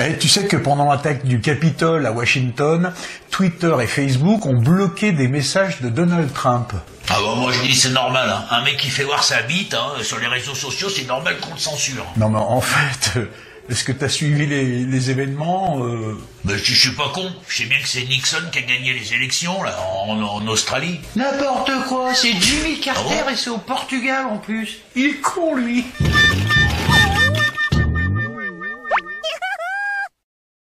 Eh, tu sais que pendant l'attaque du Capitole à Washington, Twitter et Facebook ont bloqué des messages de Donald Trump. Ah bah moi je dis c'est normal, hein. Un mec qui fait voir sa bite sur les réseaux sociaux, c'est normal qu'on le censure. Non mais en fait, est-ce que t'as suivi les événements Mais je suis pas con, je sais bien que c'est Nixon qui a gagné les élections là en Australie. N'importe quoi, c'est Jimmy Carter et c'est au Portugal en plus. Il est con lui.